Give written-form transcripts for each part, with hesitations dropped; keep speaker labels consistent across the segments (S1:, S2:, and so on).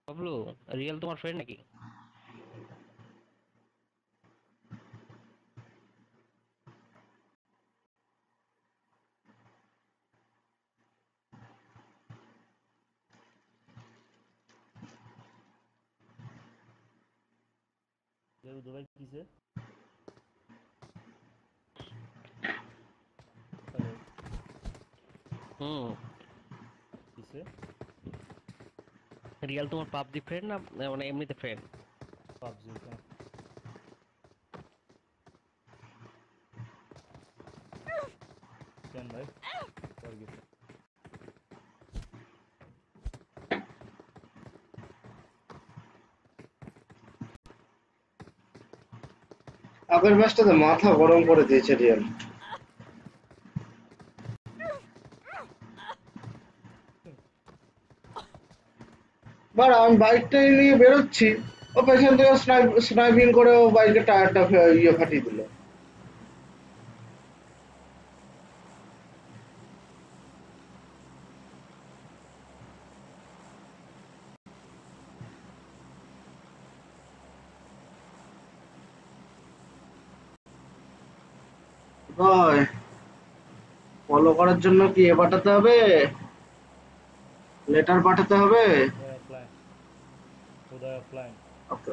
S1: Bablu, real তোমার friend নাকি?
S2: Dubai কিসে? হ্যালো,
S1: হুম।
S2: কিসে?
S1: রিয়েল তোমার পাবজি ফ্রেন্ড না, মানে এমনিতে ফ্রেন্ড?
S2: পাবজি কেন? কেন ভাই? তোর কি?
S3: আগের ম্যাচটাতে মাথা গরম করে দিয়েছে রিয়াল। বার আমি বাইকটা নিয়ে বেরোচ্ছি, ও পেছন থেকে স্নাইপিং করে ও বাইকের টায়ারটা ফাটিয়ে দিল। ভাই, ফলো করার জন্য কি এ পাঠাতে হবে, লেটার পাঠাতে হবে?
S2: Uday offline, Uday offline.
S3: Okay.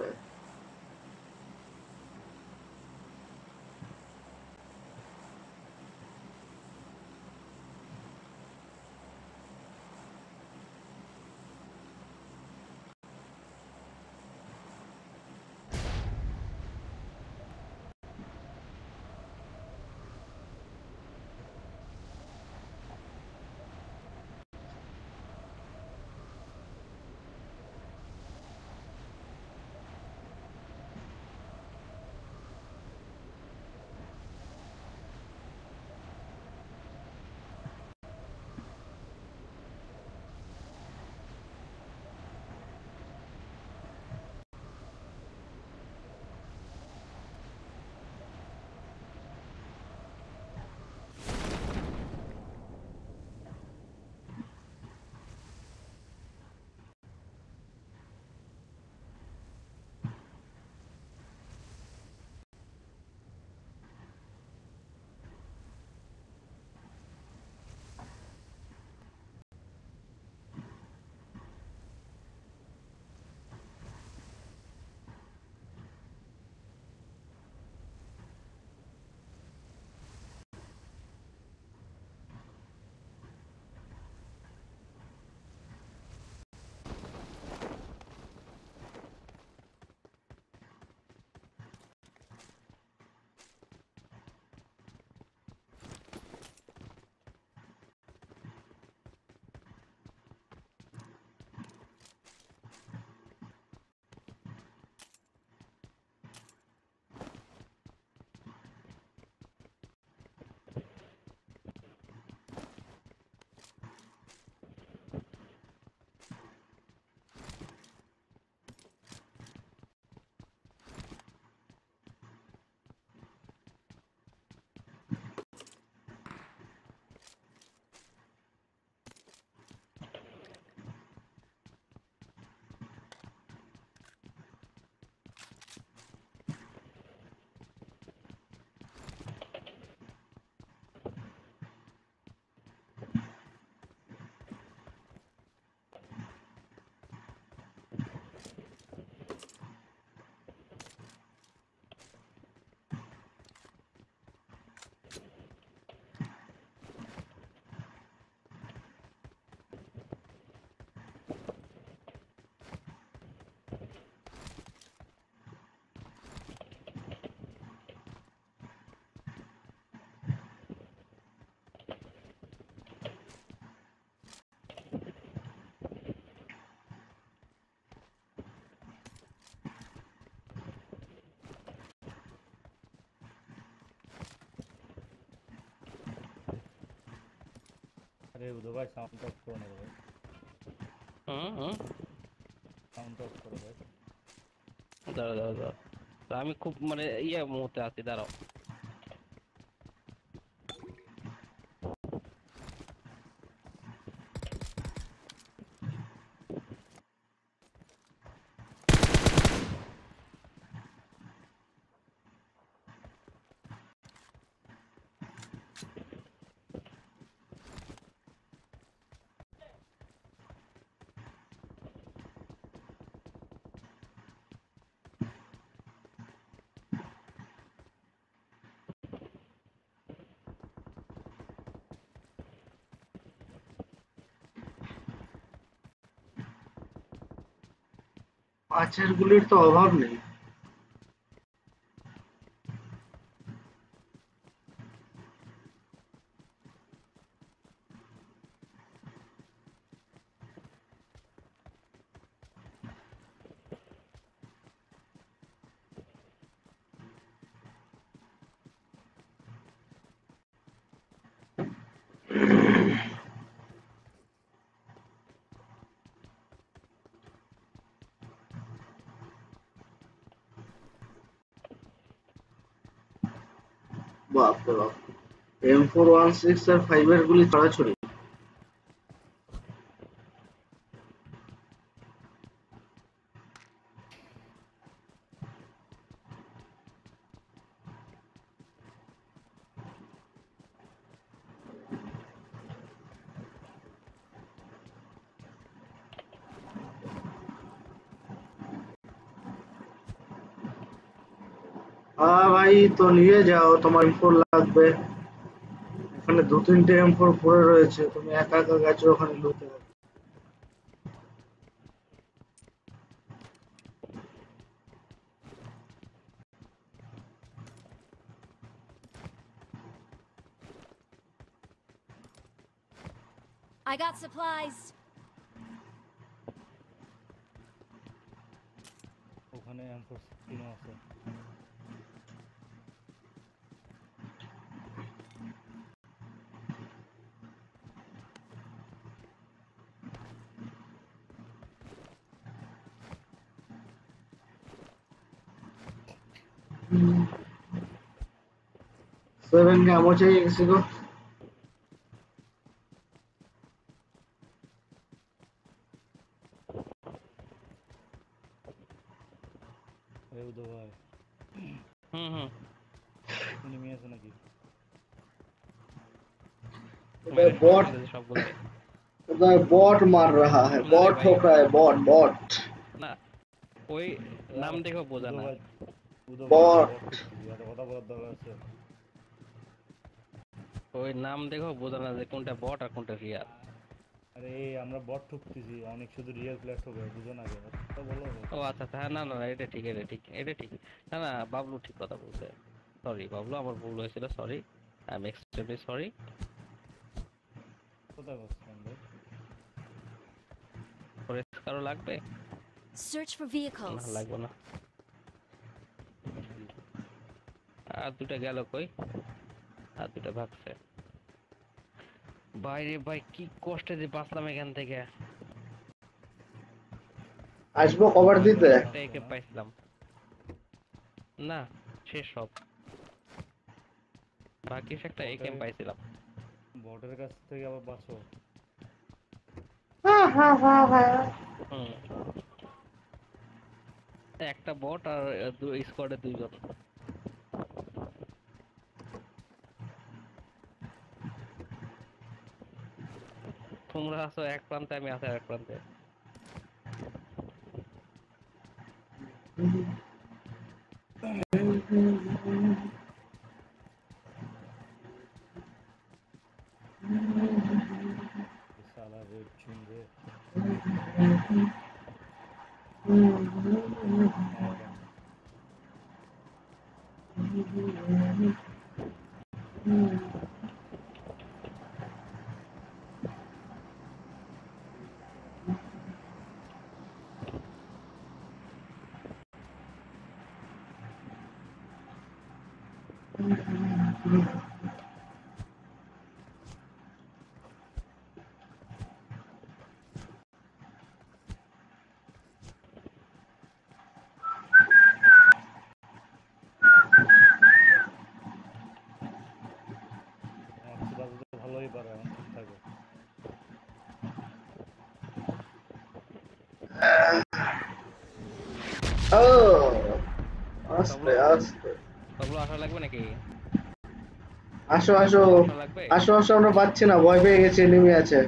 S2: আরে উদয় ভাই, সাউন্ড অফ করো না রে ভাই।
S1: হুম হুম।
S2: সাউন্ড অফ করো ভাই।
S1: দাঁড়াও দাঁড়াও দাঁড়াও। তা আমি খুব মানে মুহূর্তে আছি, দাঁড়াও।
S3: পাঁচের গুলির তো অভাব নেই। বাপরে বাপ, M416 আর 5 এর গুলি ছড়াছড়ি। ভাই তো নিয়ে যাও, তোমার M4 লাগবে। ওখানে দু তিনটে M4 পড়ে রয়েছে, তুমি একা একা গেছো ওখানে লুটে।
S4: I got supplies.
S2: ওখানে M416 আছে।
S3: सेवन के ammo चाहिए किसी को?
S2: আরে উদয় ভাই,
S1: হুম হুম
S2: এনিমি আছে নাকি?
S3: उधर बॉट,
S1: সবগুলোকে।
S3: उधर बॉट मार रहा है,
S1: না রে
S3: बॉट
S1: ভাই,
S3: ठोक रहा है, बॉट बॉट
S1: না ওই নাম দেখো বোঝা
S2: উদয়
S1: না।
S2: ভাই, উদয় ভাই আমরা
S3: बॉट।
S2: বট ঠুকতেছি, এত কথা বলার দরকার আছে?
S1: ওই নাম দেখো বোঝা না যে কোনটা বট আর কোনটা রিয়াল।
S2: আরে আমরা বট ঠুকতেছি, অনেক শুধু রিয়েল প্লেয়ার ঠকে, বুঝো না কে? কথা বলো।
S1: ও আচ্ছা আচ্ছা, হ্যাঁ, না না না, এটা ঠিক, এটা ঠিক, এটা ঠিক। না না, বাবলু ঠিক কথা বলছে। সরি বাবলু, আমার ভুল হয়েছিল, sorry, I am extremely sorry.
S2: কোথায় বসছেন ভাই?
S1: ফরেস্ট কারো লাগবে?
S4: Search for
S1: না
S4: vehicles.
S1: লাগবে না। আর দুটা গেল কই? আর দুটা ভাগছে। বাইরে ভাই কি কষ্টে যে বাঁচলাম এখান থেকে।
S3: আসবো কভার দিতে।
S1: একটা একে পাইছিলাম না, শেষ সব। বাকি একটা একে পাইছিলাম।
S2: বটের কাছ থেকে আবার বাঁচো।
S1: হুম, একটা বট আর স্কোয়াডে দুইজন। তোমরা আছো এক প্রান্তে, আমি আছি এক প্রান্তে।
S2: সালা রেড চুন রে। একদম এমসি বাজাতে ভালোই পারে, এখন চুপ থাকো।
S3: ও আস্তে আস্তে।
S1: বাবলু আসা লাগবে নাকি?
S3: আসো আসো,
S1: বাবলু আসা লাগবে?
S3: আসো আসো, আমরা পাচ্ছি না, ভয় পেয়ে গেছি, এনিমি আছে।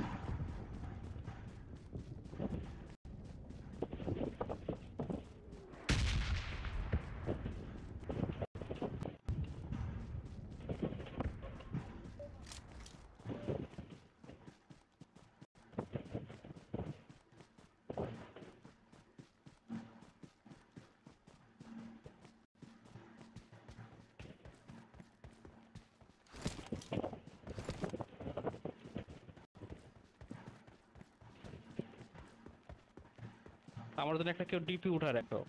S1: আমার জন্য একটা কেউ ডিপি উঠা রাখো।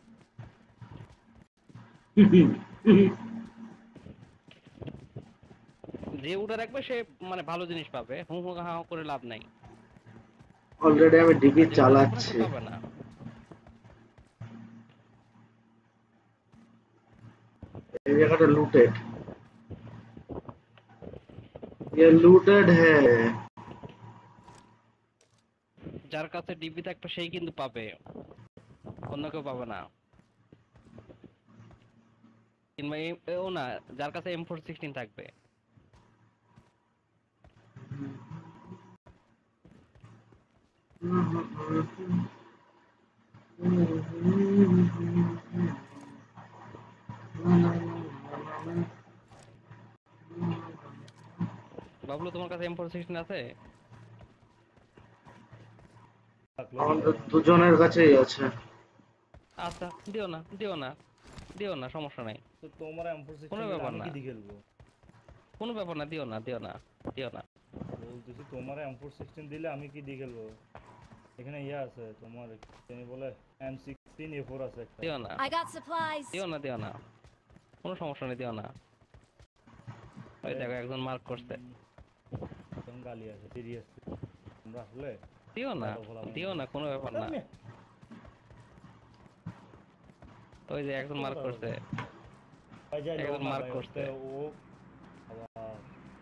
S1: যে উঠা রাখবে সে মানে ভালো জিনিস পাবে, হু হু হা হা করে লাভ নাই।
S3: অলরেডি আমি ডিপি
S1: আর যে উঠা রাখবে না সে
S3: চালাচ্ছি।
S1: পাবে না।
S3: এই জায়গাটা লুটেড, ये लूटेड है।
S1: যার কাছে ডিপি থাকবে সেই কিন্তু পাবে, অন্য কেউ পাবে না। কিংবা ও না, যার কাছে M416 থাকবে। বাবলু তোমার কাছে M416 আছে?
S2: থাকলো
S3: আমাদের দুজনের কাছেই আছে।
S1: আচ্ছা, দিও না দিও না দিও না, সমস্যা নাই,
S2: তো তোমার M4
S1: কোনো
S2: সিস্টেম দিলে
S1: ব্যাপার
S2: আমি
S1: না,
S2: কি দিয়ে খেলবো?
S1: কোনো ব্যাপার না, দিও না দিও না দিও না।
S2: বলতেছি তোমার M4 সিস্টেম দিলে আমি কি দিয়ে খেলবো? এখানে ইয়া আছে তোমার, তিনি বলে M16 A4 আছে একটা।
S1: দিও না
S4: I got supplies.
S1: দিও না দিও না, কোনো সমস্যা নেই, দিও না। ওই দেখো একজন মার্ক করছে।
S2: তখন গালি আছে সিরিয়াসলি, আমরা আসলে
S1: দিও না
S2: ভালো বলা
S1: দিও না, কোনো ব্যাপার না। ওই যে একজন মার্ক করছে।
S2: ভাই যাই
S1: একজন
S2: না
S1: মার্ক
S2: ভাই,
S1: করছে।
S2: ও আবার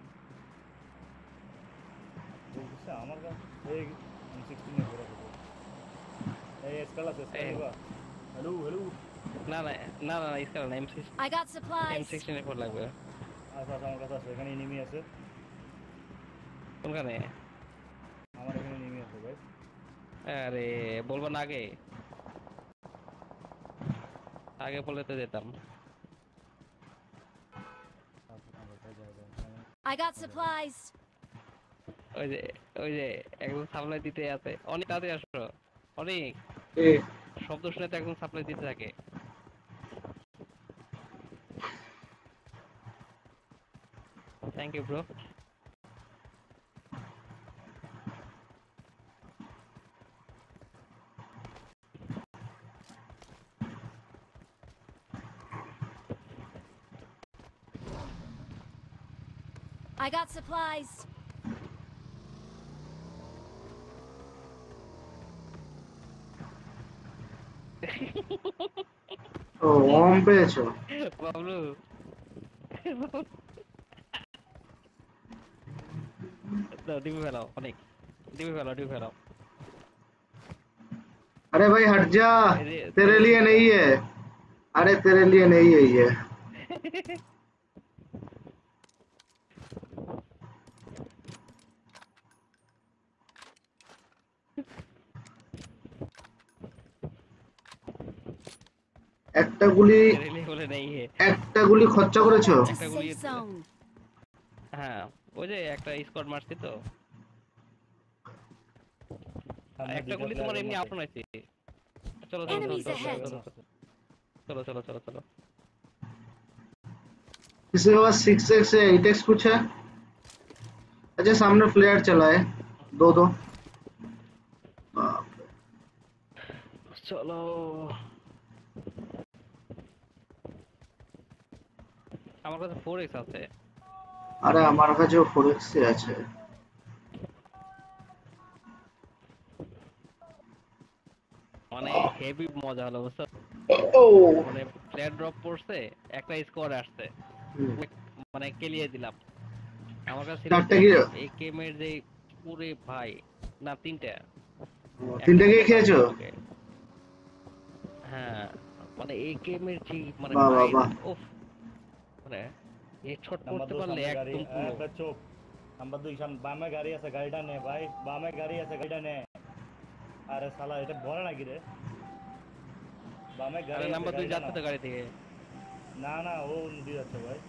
S2: বলতেছে আমার কাছে এই M16 A4 আছে। এই স্কাল আছে, স্কাল নিবা? Hello hello.
S1: না না না না না, ইসকাল না,
S4: I got supplies.
S1: M16 এর পর লাগবে।
S2: আচ্ছা আচ্ছা, আমার কাছে আছে, এখানে এনিমি আছে।
S1: কোনখানে?
S2: আমার এখানে এনিমি আছে ভাই।
S1: আরে বলবো না আগে, আগে বলে তো যেতাম।
S2: আচ্ছা, আচ্ছা, যাই, যাই, আমি
S4: I got supplies.
S1: ওই যে ওই যে একজন সাপ্লাই দিতে আছে, অনেক তাড়াতাড়ি আসো, অনেক
S3: এ,
S1: শব্দ শুনে তো একজন সাপ্লাই দিতে থাকে। Thank you bro.
S4: I got supplies.
S3: ও ওম পেয়েছো?
S1: বাবলু দাও, ডিবি ফেলাও, অনেক ডিবি ফেলাও, ডিবি ফেলাও।
S3: अरे भाई हट जा,
S1: এই যে
S3: तेरे
S1: তেরে
S3: लिए
S1: লিয়ে
S3: नहीं है। अरे तेरे लिए नहीं है ये। একটা গুলি,
S1: তেরে লিয়ে বলে নেই হে।
S3: একটা গুলি খরচা
S4: Fall
S3: করেছো?
S4: back to
S1: একটা গুলি
S4: safe zone.
S1: হ্যাঁ, ওই যে একটা স্কোয়াড মারছি তো,
S2: সামনে
S1: একটা
S2: দুইটা
S1: গুলি তোমার
S2: player
S1: এমনি
S2: মতো।
S1: আপন আছে। চলো চলো চলো
S4: Enemies
S1: চলো
S4: ahead.
S1: চলো চলো চলো চলো চলো।
S3: किसी के पास 6x या 8x कुछ है? अच्छा सामने फ्लेयर चला है, दो दो। बाप रे।
S1: চলো, আমার কাছে 4x আছে।
S3: আরে আমার কাছেও 4x আছে।
S1: মানে হেভি মজা হলো বুঝছো,
S3: ও
S1: মানে ফ্ল্যাট ড্রপ পড়ছে, একটা স্কোয়াড আসছে, মানে কেলিয়ে দিলাম। আমার কাছে ছিল
S3: চারটা
S1: যে
S3: কি?
S1: একেএম এর যে পুরে ভাই, না তিনটা, একটা
S3: তিনটে কি
S1: দিতে পারবে
S3: খেয়েছো?
S1: আমাকে। হ্যাঁ, মানে একেএম এর যে মানে
S3: বাহ বাহ
S1: মাইর,
S3: বাহ।
S1: ওফ, মানে হেডশট
S2: নাম্বার
S1: করতে
S2: 2
S1: পারলে
S2: সামনে গাড়ি,
S1: একদম পুরো।
S2: একটা চোপ। নাম্বার 2 সামনে বামে গাড়ি আছে, গাড়িটা নে ভাই, বামে গাড়ি আছে, গাড়িটা নে। আরে শালা এটা বড় নাকি রে? বামে গাড়ি
S1: আরে
S2: আছে,
S1: নাম্বার 2
S2: গাড়িটা
S1: যাচ্ছে
S2: নাও।
S1: তো গাড়ি থেকে,
S2: না না, ও নদী যাচ্ছে ভাই।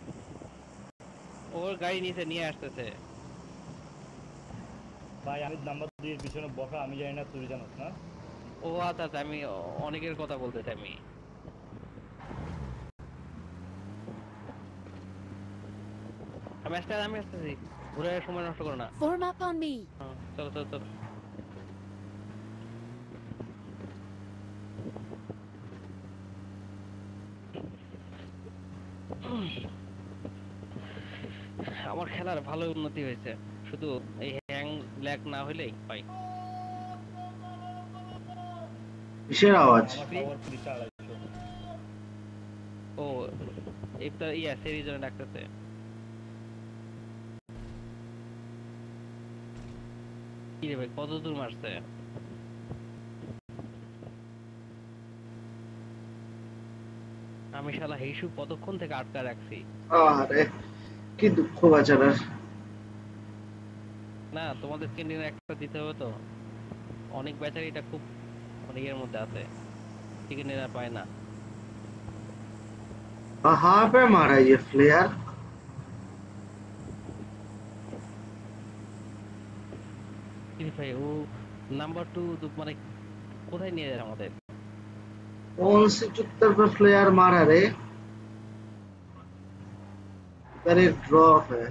S1: ওর গাড়ি নিচে নিয়ে আসতেছে।
S2: ভাই আমি নাম্বার 2 এর পিছনে বসা, আমি জানি না তুই জানিস না।
S1: ও আচ্ছা আচ্ছা, আমি অনেকের কথা বলতেছি আমি। আমি আসতেছি, ঘুরে সময় নষ্ট করো না।
S4: Form up on me.
S1: চলো চলো চলো। খেলার ভালো উন্নতি হয়েছে, শুধু এই হ্যাং ল্যাগ না হইলেই হয়।
S3: কিসের আওয়াজ?
S2: আমার খবর 2,250।
S1: ও একটা ইয়া সিরিজ জন্য ডাকতেছে। কি রে ভাই, কত দূর মারছে? আমি শালা হিসু কতক্ষণ থেকে আটকা রাখছি।
S3: আরে কি দুঃখ বেচারার।
S1: না তোমাদের ক্যান্টিনে একটা দিতে হবে তো, অনেক বেচারি এটা খুব মানে ইয়ের মধ্যে আছে, চিকেন ডিনার পায় না।
S3: कहाँ पे मारा ये फ्लेयर?
S1: কি ভাই ও নাম্বার 2 মানে কোথায় নিয়ে যায় আমাদের?
S3: कौन सी चुत्तर पे फ्लेयर मारा रे? इधर एक ड्रॉप है।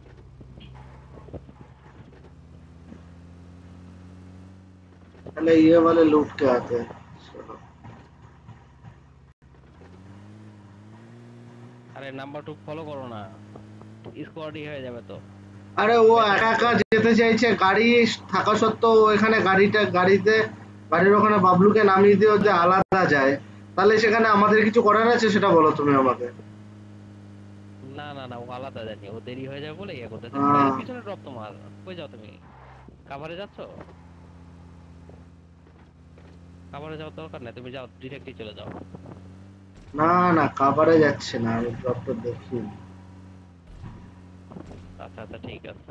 S3: पहले ये वाले लूट के आते हैं। चलो।
S1: আরে নাম্বার 2 ফলো করো না, স্কোয়াডই হয়ে যাবে তো।
S3: আরে ও
S1: বেচারা
S3: একা একা
S1: তো-
S3: যেতে চাইছে, গাড়ি থাকা সত্ত্বেও ও এখানে গাড়িতে গাড়ির ওখানে বাবলুকে নামিয়ে দিয়ে যদি আলাদা যায়, তাহলে সেখানে আমাদের কিছু করার আছে সেটা বলো তুমি আমাকে।
S1: না না না, ও আলাদা জানি, ও দেরি হয়ে যাবে বলে ইয়ে করতেছে।
S3: আহ,
S1: পিছনে ড্রপ তোমার, কই যাও তুমি? কাভারে যাচ্ছ? কাভারে যাওয়ার দরকার নেই, তুমি যাও ডিরেক্টলি চলে যাও।
S3: না না, কাভারে যাচ্ছে না, আমি ড্রপটা দেখি।
S1: আচ্ছা আচ্ছা ঠিক আছে।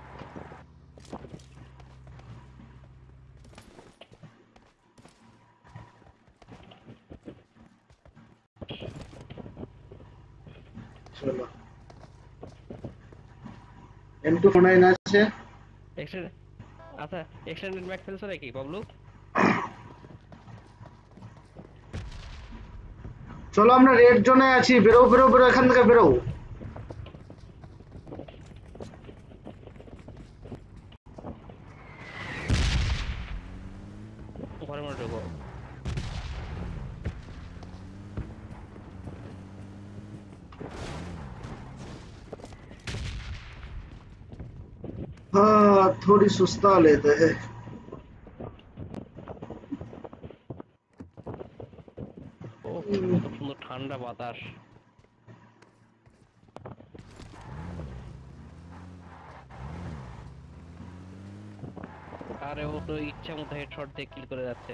S3: চলো, M249 আছে।
S1: এক্সটেন্ড আচ্ছা, এক্সটেন্ডেড ম্যাক ফেলছো নাকি বাবলু?
S3: চলো আমরা রেড জোনে আছি, বেরো বেরো বেরো, এখান থেকে বেরো।
S1: ঘরের মধ্যে ঢুকো।
S3: हाँ थोड़ी सुस्ता लेते हैं।
S1: ও কত সুন্দর ঠান্ডা বাতাস। আরে ও তো ইচ্ছা মতো হেডশট দিয়ে কিল করে যাচ্ছে।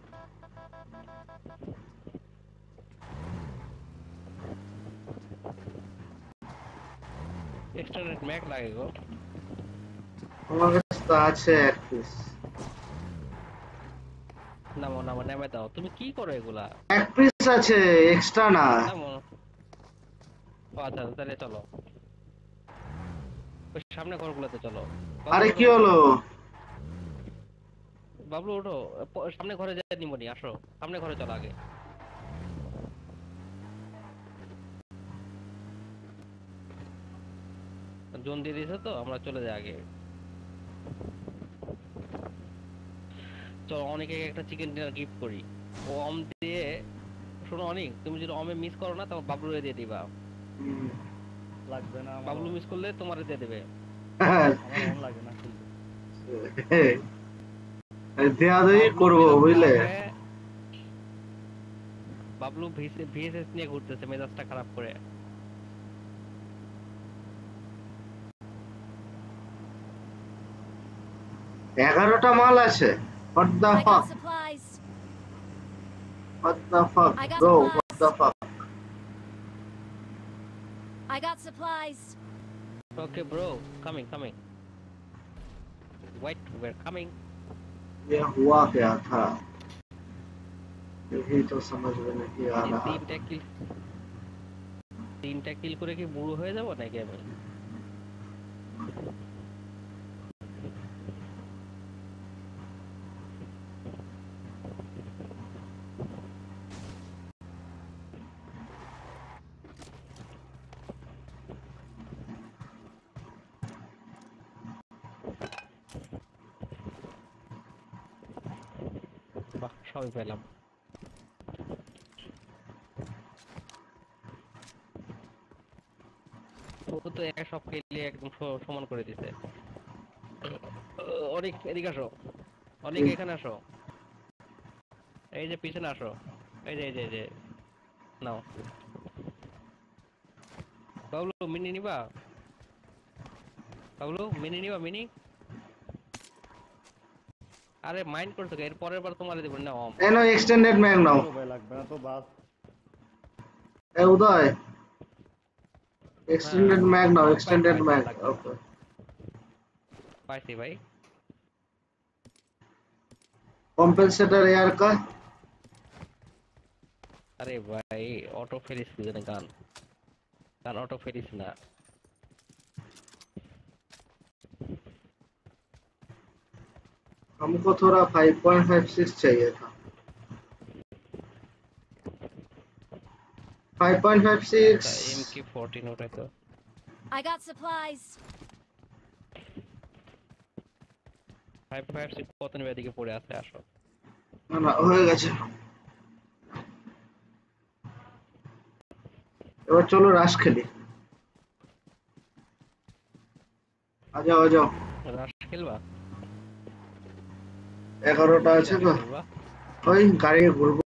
S1: এক্সটেন্ডেড ম্যাক লাগে গো।
S3: আমার কাছে তো আছে এক পিস।
S1: নামো নামো, নেমে দাও। তুমি কি করো এগুলা?
S3: এক পিস আছে, এক্সট্রা না।
S1: নামো। ও আচ্ছা আচ্ছা, তাহলে চলো ওই সামনে ঘরগুলোতে চলো। বাবলু
S3: আরে
S1: ওঠো
S3: কি
S1: বাবলু।
S3: হলো?
S1: বাবলু ওঠো, সামনে ঘরে যাই নিমনি, আসো সামনে ঘরে চলো আগে। জোন দিয়ে দিয়েছে তো, আমরা চলে যাই আগে। চলো অনেকে একটা চিকেন ডিনার গিফট করি। ও অম দিয়ে, শোনো অনেক, তুমি যদি অমে মিস করো না তখন বাবলু দিয়ে দিবা।
S3: হুম।
S2: লাগবে না আমার।
S1: বাবলু মিস করলে তোমারে দিয়ে দেবে।
S2: আমার অন লাগে না কিন্তু।
S3: দেয়া দেই
S1: বাবলু
S3: করবো
S1: মেজাজ
S3: বুঝলে।
S1: খারাপ হয়ে- বাবলু ভিএসএস নিয়ে ঘুরতেছে মেজাজটা খারাপ করে।
S3: 11টা মাল আছে। What the
S4: I got
S3: fuck?
S4: supplies.
S3: What the fuck?
S4: I got
S3: Bro,
S4: supplies.
S3: what the fuck?
S4: I got supplies.
S1: Okay bro, coming. Wait, we're coming.
S3: ये हुआ क्या था? यही तो समझ में नहीं आ
S1: এই
S3: रहा।
S1: তিনটা কিল করে কি বুড়ো হয়ে যাব নাকি আমি? বাহ, সবই পেলাম। তো সব খেলে একদম সমান করে দিছে। অনেক এদিকে আসো, অনেক এখানে আসো, এই যে পিছনে আসো, এই যে নাও। বাবলু মিনি নিবা? বাবলু মিনি নিবা? মিনি? আরে মাইন্ড করছো এর পরের বার তোমার দেব না।
S3: এনো এক্সটেন্ডেড ম্যাগ নাও।
S2: ভাই লাগবে না তো বাস।
S3: উদয়
S1: হ্যাঁ
S3: এক্সটেন্ডেড ম্যাগ নাও, এক্সটেন্ডেড
S1: পাইছি, আর
S3: ম্যাগ।
S1: লাগবে না।
S3: ওকে।
S1: পাইছি ভাই।
S3: কম্পেনসেটর এয়ার का।
S1: আরে ভাই অটো ফেরিস কি জানে গান, গান অটো ফেরিস না।
S3: हमको थोड़ा 5.56 चाहिए था। 5.56।
S1: আচ্ছা MK14 ওটাই তো।
S4: I got supplies.
S1: 556 কত নেবে? এদিকে পড়ে আছে, আসো।
S3: না না হয়ে গেছে। এবার চলো রাশ খেলি। আজাও আজাও।
S1: রাশ খেলবা?
S3: 11টা
S1: কি
S3: আছে
S1: রাশ
S3: তো,
S1: খেলবা?
S3: ওই গাড়ি ঘুরবো।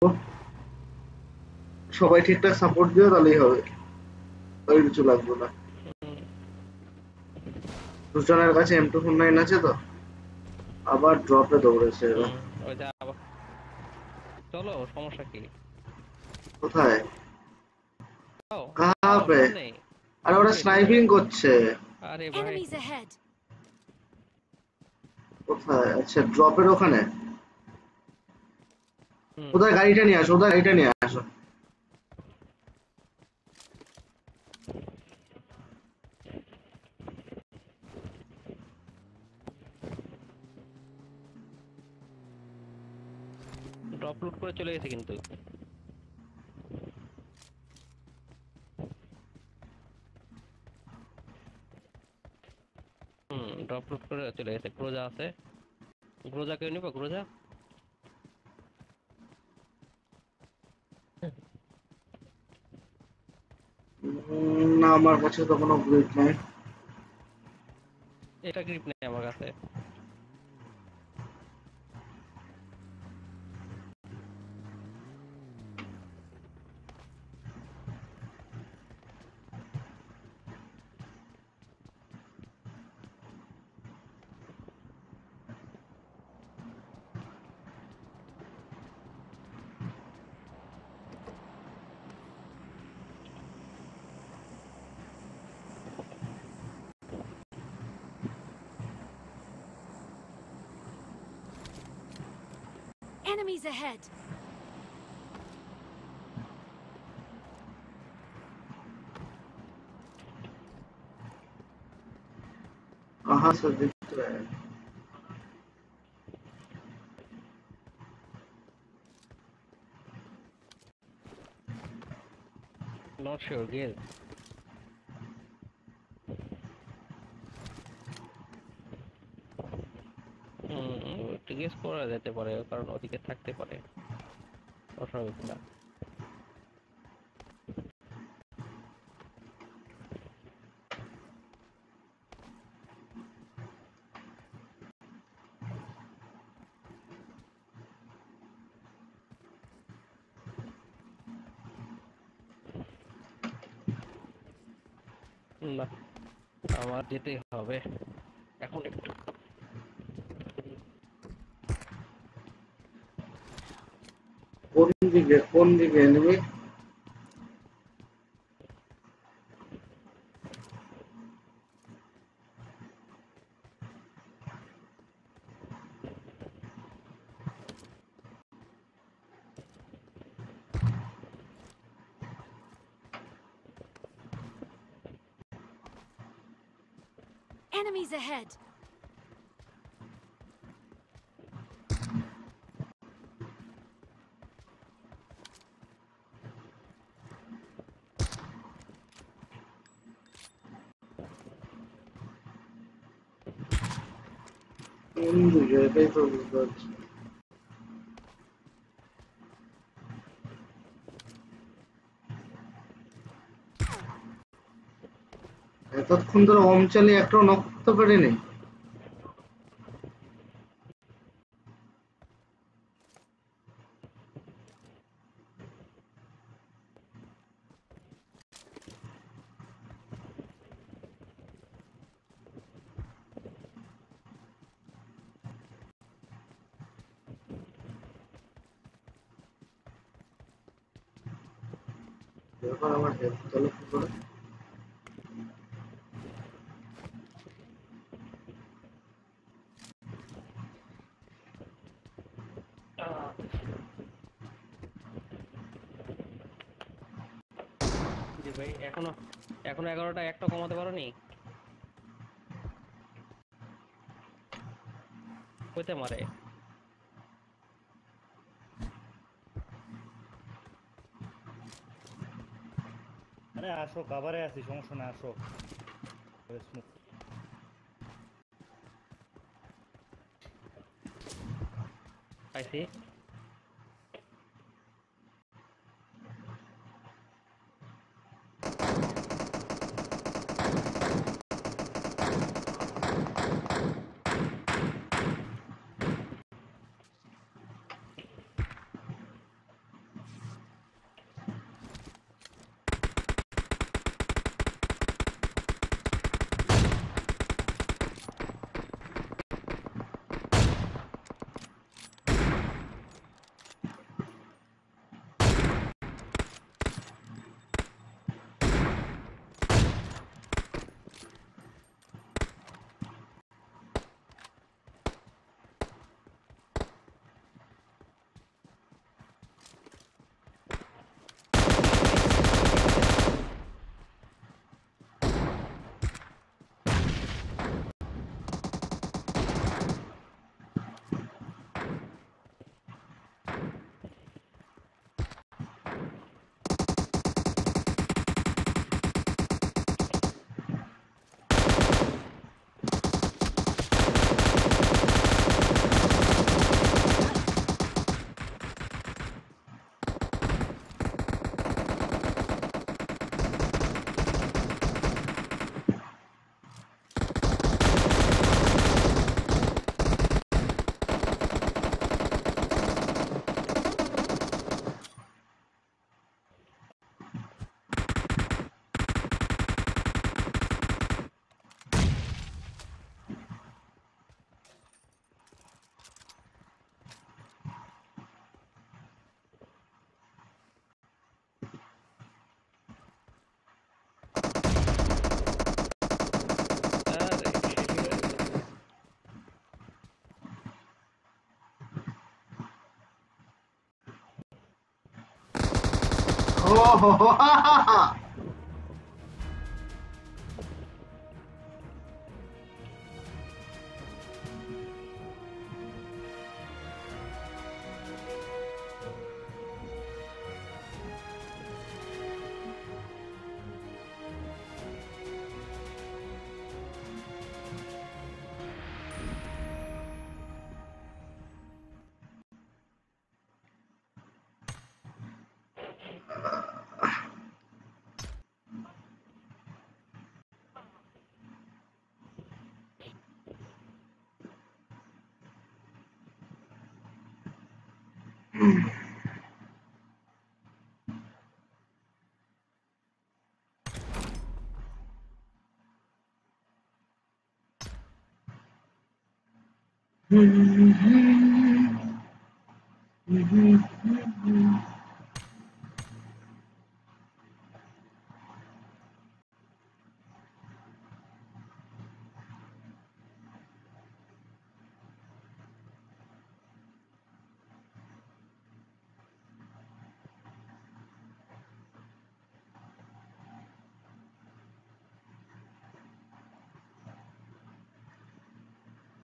S3: সবাই ঠিকঠাক সাপোর্ট দিও তাহলেই হবে, ওই কিছু লাগবে না।
S1: হুম,
S3: দুজনের কাছে M249 আছে তো, আবার ড্রপে দৌড়েছে এরা।
S1: হুম, ওই যে আবার চলো, সমস্যা কি?
S3: কোথায়?
S1: যাও,
S3: কাহা
S1: যাও
S3: পে?
S1: সামনে।
S3: আরে ওরা
S1: দূরে দূরে।
S3: স্নাইপিং করছে।
S1: আরে ভাই
S4: Enemies ahead.
S3: কোথায়? আচ্ছা ড্রপের ওখানে।
S1: হুম,
S3: কোথায়? গাড়িটা নিয়ে আসো, ওদের গাড়িটা নিয়ে আসো।
S1: ড্রপ লুট করে চলে গেছে কিন্তু। হুম, ড্রপ লুট করে চলে গেছে। গ্রোজা আছে, গ্রোজা কেউ নিবা? গ্রোজা?
S3: না আমার কাছে তো কোনো গ্রিপ নাই।
S1: এটা গ্রিপ নেই আমার কাছে।
S4: Enemies ahead.
S3: कहाँ से दिख रहा है?
S1: নট শিওর গেল। একটু গেস করা যেতে পারে, কারণ ওদিকে থাকতে পারে, অস্বাভাবিক না। না, আমার যেতেই হবে এখন একটু।
S3: कौन दिखे एनिमी?
S4: Enemies ahead.
S3: कौन दिखे? এটাই তো বুঝতে পারছি না। এতক্ষণ ধরে ওম চালিয়ে একটাও নক করতে পারিনি। এবার আমার হেলথ তোলো কি করে?
S1: জি ভাই, এখনো এখনো 11টা একটা কমাতে পারোনি? কইতে মারে।
S2: আরে আসো, কাভারে আছি, সমস্যা না, আসো। স্মোক।
S1: পাইছি।
S3: Oh,